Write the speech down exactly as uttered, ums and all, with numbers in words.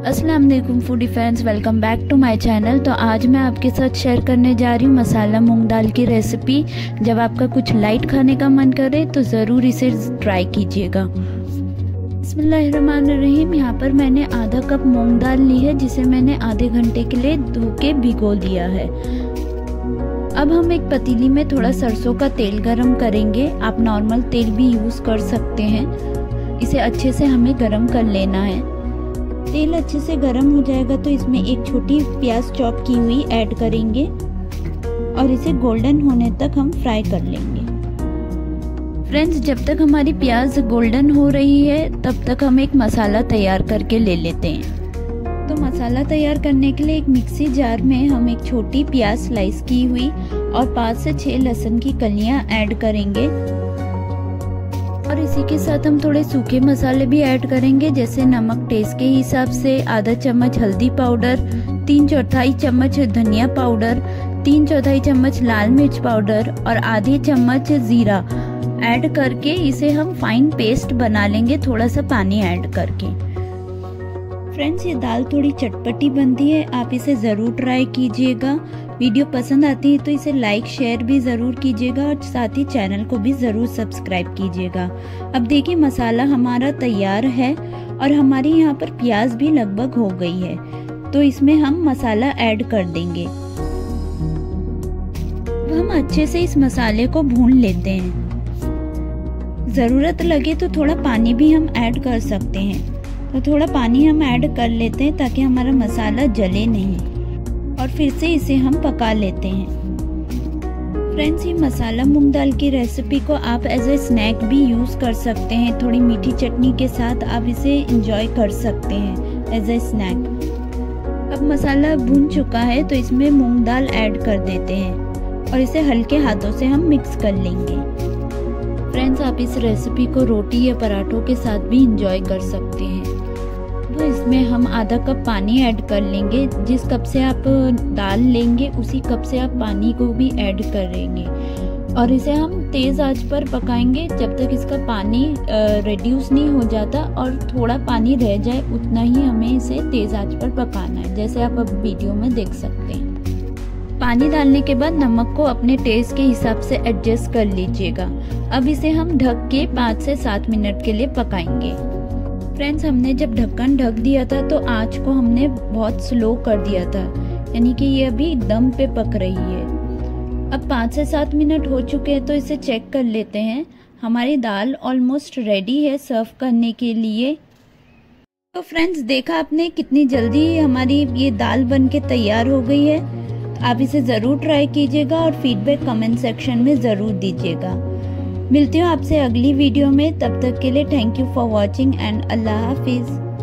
अस्सलाम वालेकुम foodie friends, welcome back to my channel. तो आज मैं आपके साथ शेयर करने जा रही हूँ मसाला मूंग दाल की रेसिपी। जब आपका कुछ लाइट खाने का मन करे तो ज़रूर इसे ट्राई कीजिएगा। बिस्मिल्लाहिर्रहमानिर्रहीम। यहाँ पर मैंने आधा कप मूंग दाल ली है, जिसे मैंने आधे घंटे के लिए धो के भिगो दिया है। अब हम एक पतीली में थोड़ा सरसों का तेल गरम करेंगे। आप नॉर्मल तेल भी यूज़ कर सकते हैं। इसे अच्छे से हमें गरम कर लेना है। तेल अच्छे से गरम हो जाएगा तो इसमें एक छोटी प्याज चॉप की हुई ऐड करेंगे और इसे गोल्डन होने तक हम फ्राई कर लेंगे। फ्रेंड्स, जब तक हमारी प्याज गोल्डन हो रही है तब तक हम एक मसाला तैयार करके ले लेते हैं। तो मसाला तैयार करने के लिए एक मिक्सी जार में हम एक छोटी प्याज स्लाइस की हुई और पाँच से छः लहसुन की कलियां ऐड करेंगे और इसी के साथ हम थोड़े सूखे मसाले भी ऐड करेंगे, जैसे नमक टेस्ट के हिसाब से, आधा चम्मच हल्दी पाउडर, तीन चौथाई चम्मच धनिया पाउडर, तीन चौथाई चम्मच लाल मिर्च पाउडर और आधी चम्मच जीरा ऐड करके इसे हम फाइन पेस्ट बना लेंगे, थोड़ा सा पानी ऐड करके। फ्रेंड्स, ये दाल थोड़ी चटपटी बनती है, आप इसे ज़रूर ट्राई कीजिएगा। वीडियो पसंद आती है तो इसे लाइक शेयर भी ज़रूर कीजिएगा और साथ ही चैनल को भी ज़रूर सब्सक्राइब कीजिएगा। अब देखिए मसाला हमारा तैयार है और हमारी यहाँ पर प्याज भी लगभग हो गई है, तो इसमें हम मसाला ऐड कर देंगे। अब हम अच्छे से इस मसाले को भून लेते हैं। ज़रूरत लगे तो थोड़ा पानी भी हम ऐड कर सकते हैं। तो थोड़ा पानी हम ऐड कर लेते हैं ताकि हमारा मसाला जले नहीं और फिर से इसे हम पका लेते हैं। फ्रेंड्स, ये मसाला मूंग दाल की रेसिपी को आप एज ए स्नैक भी यूज़ कर सकते हैं। थोड़ी मीठी चटनी के साथ आप इसे एंजॉय कर सकते हैं एज ए स्नैक। अब मसाला भून चुका है तो इसमें मूंग दाल ऐड कर देते हैं और इसे हल्के हाथों से हम मिक्स कर लेंगे। फ्रेंड्स, आप इस रेसिपी को रोटी या पराठों के साथ भी एंजॉय कर सकते हैं। तो इसमें हम आधा कप पानी ऐड कर लेंगे। जिस कप से आप दाल लेंगे उसी कप से आप पानी को भी ऐड करेंगे और इसे हम तेज़ आंच पर पकाएंगे जब तक इसका पानी रिड्यूस नहीं हो जाता और थोड़ा पानी रह जाए, उतना ही हमें इसे तेज़ आंच पर पकाना है, जैसे आप अब वीडियो में देख सकते हैं। पानी डालने के बाद नमक को अपने टेस्ट के हिसाब से एडजस्ट कर लीजिएगा। अब इसे हम ढक के पाँच से सात मिनट के लिए पकाएंगे। फ्रेंड्स, हमने जब ढक्कन ढक दिया था तो आंच को हमने बहुत स्लो कर दिया था, यानी कि ये अभी दम पे पक रही है। अब पाँच से सात मिनट हो चुके हैं तो इसे चेक कर लेते हैं। हमारी दाल ऑलमोस्ट रेडी है सर्व करने के लिए। तो फ्रेंड्स, देखा आपने कितनी जल्दी हमारी ये दाल बन के तैयार हो गई है। आप इसे ज़रूर ट्राई कीजिएगा और फीडबैक कमेंट सेक्शन में ज़रूर दीजिएगा। मिलती हूँ आपसे अगली वीडियो में, तब तक के लिए thank you for watching and अल्लाह हाफिज़।